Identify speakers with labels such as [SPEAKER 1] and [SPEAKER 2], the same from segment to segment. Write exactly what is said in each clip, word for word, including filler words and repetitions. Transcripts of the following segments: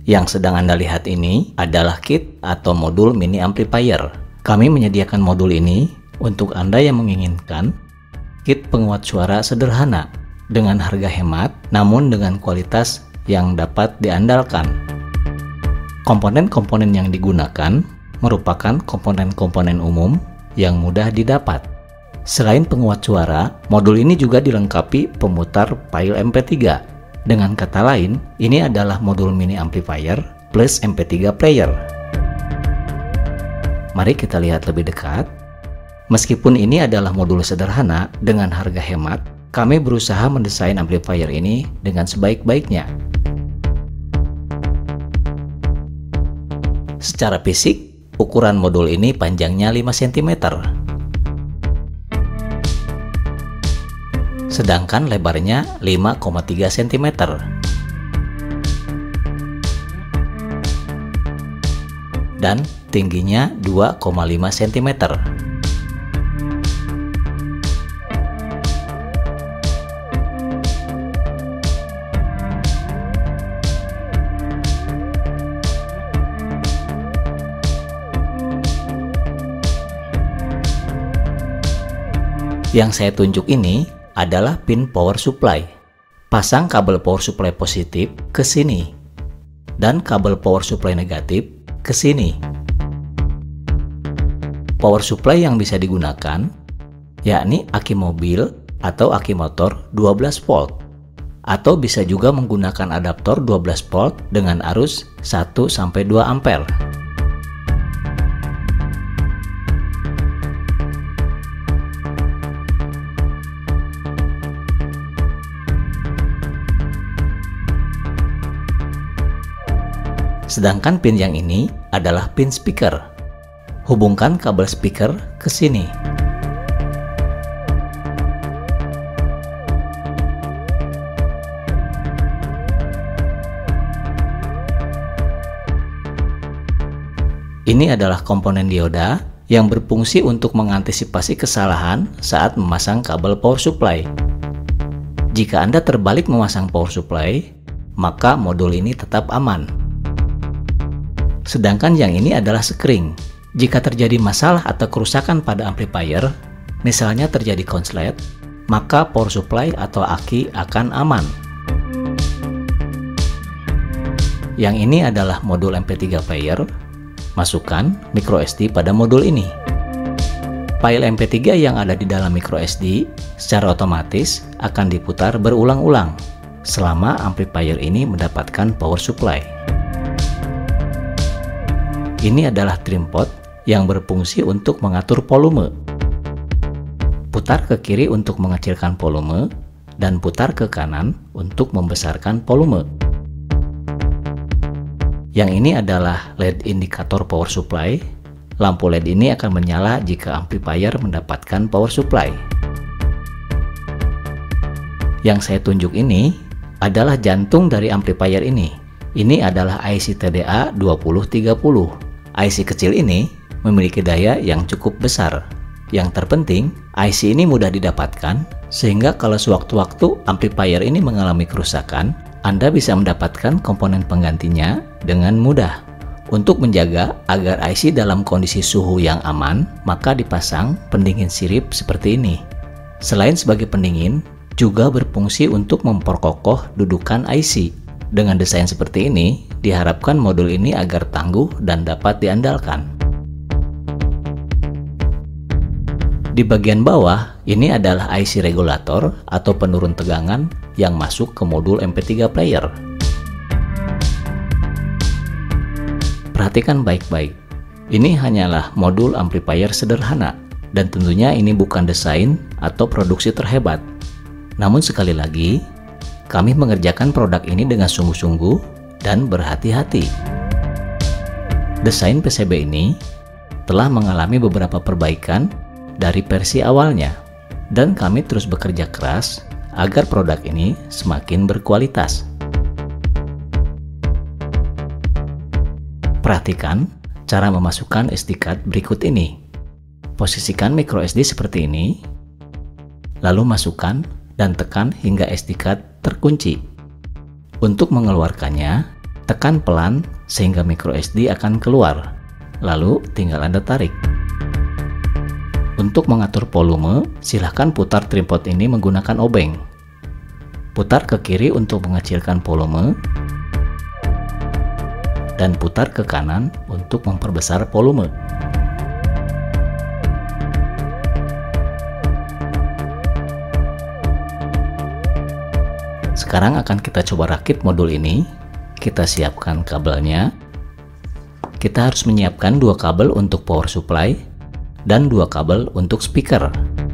[SPEAKER 1] Yang sedang Anda lihat ini adalah kit atau modul mini amplifier. Kami menyediakan modul ini untuk Anda yang menginginkan kit penguat suara sederhana dengan harga hemat namun dengan kualitas yang dapat diandalkan. Komponen-komponen yang digunakan merupakan komponen-komponen umum yang mudah didapat. Selain penguat suara, modul ini juga dilengkapi pemutar file M P tiga. Dengan kata lain, ini adalah modul mini amplifier plus M P tiga player. Mari kita lihat lebih dekat. Meskipun ini adalah modul sederhana dengan harga hemat, kami berusaha mendesain amplifier ini dengan sebaik-baiknya. Secara fisik, ukuran modul ini panjangnya lima sentimeter. Sedangkan lebarnya lima koma tiga sentimeter. Dan tingginya dua koma lima sentimeter. Yang saya tunjuk ini adalah pin power supply. Pasang kabel power supply positif ke sini dan kabel power supply negatif ke sini. Power supply yang bisa digunakan yakni aki mobil atau aki motor dua belas volt, atau bisa juga menggunakan adaptor dua belas volt dengan arus satu sampai dua ampere. Sedangkan pin yang ini adalah pin speaker. Hubungkan kabel speaker ke sini. Ini adalah komponen dioda yang berfungsi untuk mengantisipasi kesalahan saat memasang kabel power supply. Jika Anda terbalik memasang power supply, maka modul ini tetap aman. Sedangkan yang ini adalah sekring. Jika terjadi masalah atau kerusakan pada amplifier, misalnya terjadi konslet, maka power supply atau aki akan aman. Yang ini adalah modul M P tiga player. Masukkan micro S D pada modul ini. File M P tiga yang ada di dalam micro S D secara otomatis akan diputar berulang-ulang selama amplifier ini mendapatkan power supply. Ini adalah trim pot yang berfungsi untuk mengatur volume. Putar ke kiri untuk mengecilkan volume dan putar ke kanan untuk membesarkan volume. Yang ini adalah L E D indikator power supply. Lampu L E D ini akan menyala jika amplifier mendapatkan power supply. Yang saya tunjuk ini adalah jantung dari amplifier ini. Ini adalah I C T D A dua nol tiga nol. I C kecil ini memiliki daya yang cukup besar. Yang terpenting, I C ini mudah didapatkan, sehingga kalau sewaktu-waktu amplifier ini mengalami kerusakan, Anda bisa mendapatkan komponen penggantinya dengan mudah. Untuk menjaga agar I C dalam kondisi suhu yang aman, maka dipasang pendingin sirip seperti ini. Selain sebagai pendingin, juga berfungsi untuk memperkokoh dudukan I C. Dengan desain seperti ini, diharapkan modul ini agar tangguh dan dapat diandalkan. Di bagian bawah, ini adalah I C regulator atau penurun tegangan yang masuk ke modul M P tiga player. Perhatikan baik-baik. Ini hanyalah modul amplifier sederhana, dan tentunya ini bukan desain atau produksi terhebat. Namun sekali lagi, kami mengerjakan produk ini dengan sungguh-sungguh dan berhati-hati. Desain P C B ini telah mengalami beberapa perbaikan dari versi awalnya, dan kami terus bekerja keras agar produk ini semakin berkualitas. Perhatikan cara memasukkan S D card berikut ini. Posisikan micro S D seperti ini, lalu masukkan dan tekan hingga S D card terkunci. Untuk mengeluarkannya, Tekan pelan sehingga micro S D akan keluar, lalu tinggal Anda tarik. Untuk mengatur volume, silahkan putar tripod ini menggunakan obeng. Putar ke kiri untuk mengecilkan volume, dan putar ke kanan untuk memperbesar volume. Sekarang akan kita coba rakit modul ini. Kita siapkan kabelnya. Kita harus menyiapkan dua kabel untuk power supply dan dua kabel untuk speaker.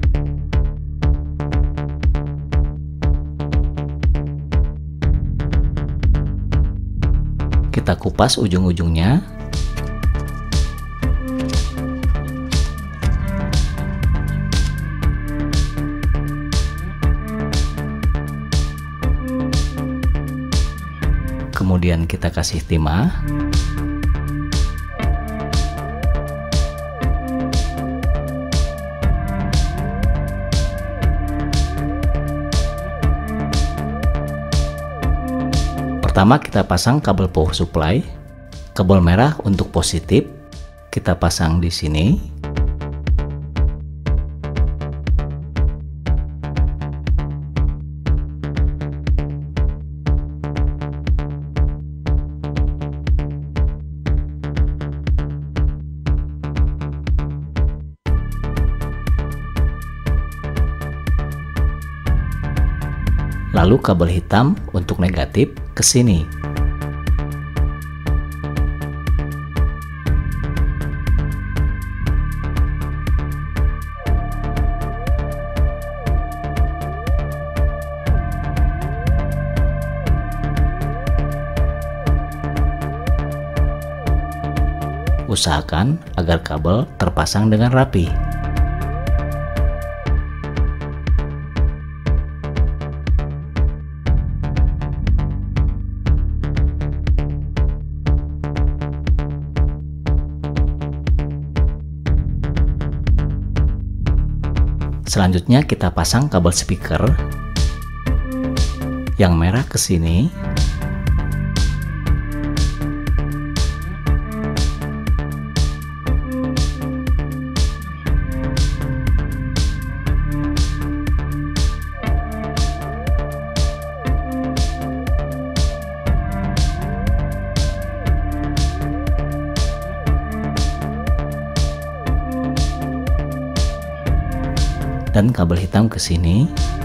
[SPEAKER 1] Kita kupas ujung-ujungnya. Kemudian kita kasih timah. Pertama kita pasang kabel power supply, kabel merah untuk positif, kita pasang di sini. Lalu kabel hitam untuk negatif ke sini. Usahakan agar kabel terpasang dengan rapi. Selanjutnya kita pasang kabel speaker yang merah ke sini. Dan kabel hitam ke sini.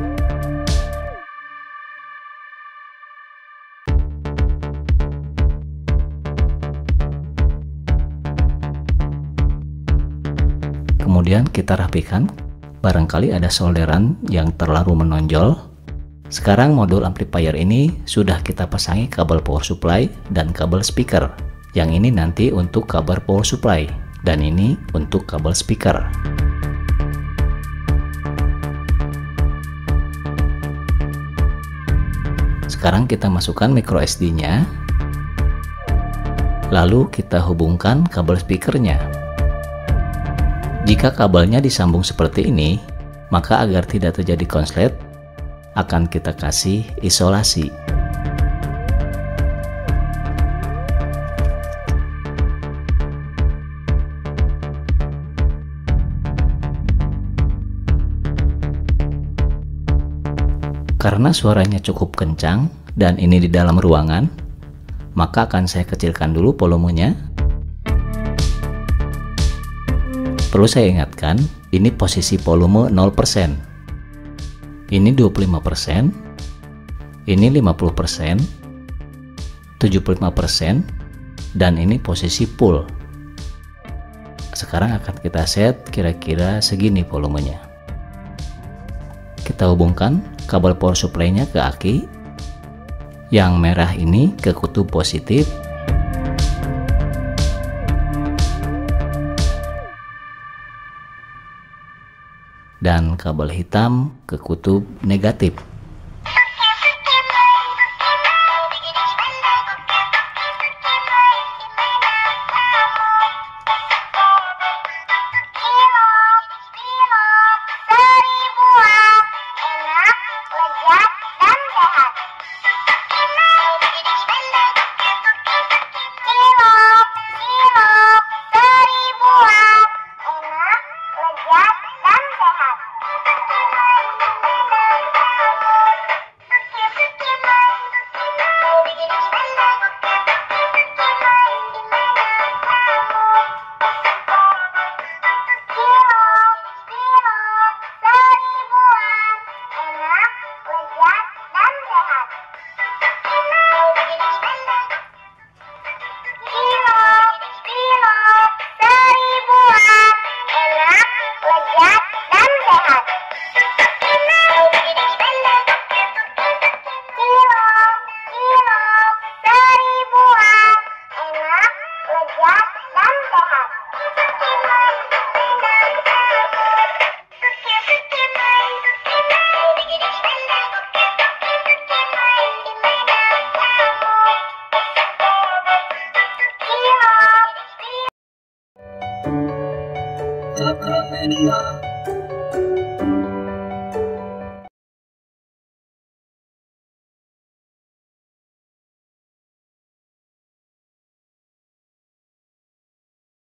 [SPEAKER 1] Kemudian kita rapikan. Barangkali ada solderan yang terlalu menonjol. Sekarang modul amplifier ini sudah kita pasangi kabel power supply dan kabel speaker. Yang ini nanti untuk kabel power supply dan ini untuk kabel speaker. Sekarang kita masukkan micro S D-nya, lalu kita hubungkan kabel speakernya. Jika kabelnya disambung seperti ini, maka agar tidak terjadi konslet, akan kita kasih isolasi. Karena suaranya cukup kencang dan ini di dalam ruangan, maka akan saya kecilkan dulu volumenya. Perlu saya ingatkan, ini posisi volume nol persen. Ini dua puluh lima persen, ini lima puluh persen, tujuh puluh lima persen, dan ini posisi full. Sekarang akan kita set kira-kira segini volumenya. Kita hubungkan kabel power supply-nya ke aki. Yang merah ini ke kutub positif. Dan kabel hitam ke kutub negatif.
[SPEAKER 2] lezat, dan sehat. Cilok, cilok, seribuan, enak, lezat, dan sehat.
[SPEAKER 3] Media